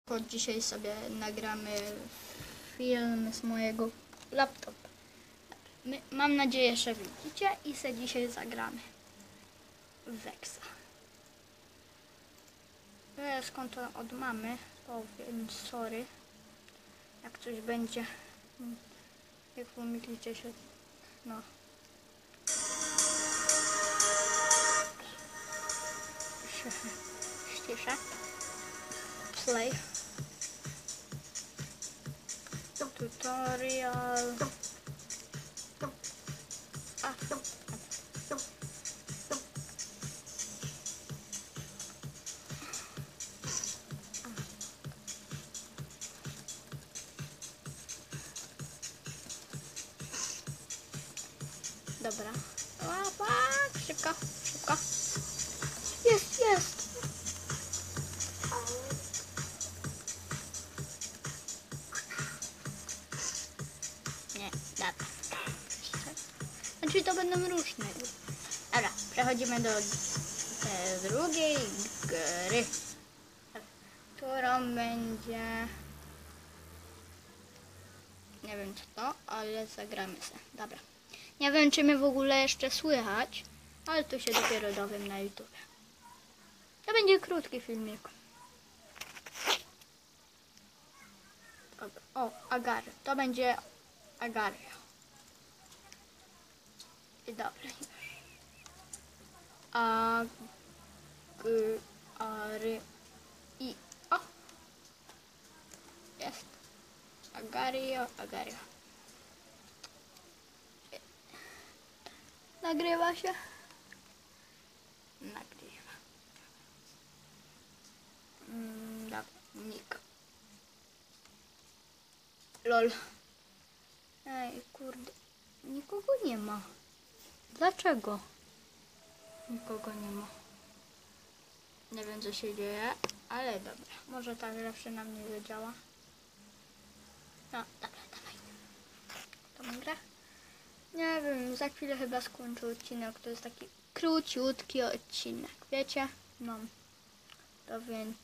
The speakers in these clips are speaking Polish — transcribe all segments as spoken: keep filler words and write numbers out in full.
Bo dzisiaj sobie nagramy film z mojego laptopa. My, mam nadzieję, że widzicie i se dzisiaj zagramy w Wexa. To jest konto od mamy, powiem sorry, jak coś będzie, jak pomyślicie się, no. Ściszę. Play. Tutorial. A. Dobra. Łapa, szybko, szybko. Jest, jest. Nie, dobra. Znaczy to będą różne. Dobra, przechodzimy do e, drugiej gry, którą będzie... Nie wiem co to, ale zagramy se. Dobra. Nie wiem, czy mnie w ogóle jeszcze słychać, ale tu się dopiero dowiem na YouTube. To będzie krótki filmik. O, Agary. To będzie Agary. I dobra. Agary. I o! Jest. Agario, Agario. Nagrywa się? Nagrywa. Mm, dobra, Nik. Lol. Ej, kurde. Nikogo nie ma. Dlaczego? Nikogo nie ma. Nie wiem co się dzieje, ale dobra. Może tak zawsze na mnie zadziała. No, dobra, dawaj. Tą grę? Nie wiem, za chwilę chyba skończę odcinek. To jest taki króciutki odcinek, wiecie? No, to więc...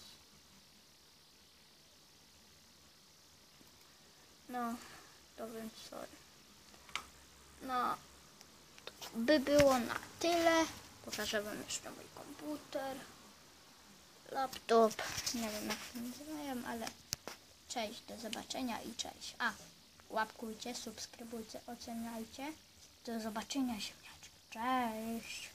No, to więc sorry. No, to by było na tyle. Pokażę wam jeszcze mój komputer, laptop. Nie wiem jak to nazywają, ale cześć, do zobaczenia i cześć. A, łapkujcie, subskrybujcie, oceniajcie. Do zobaczenia, ziemniaczki. Cześć.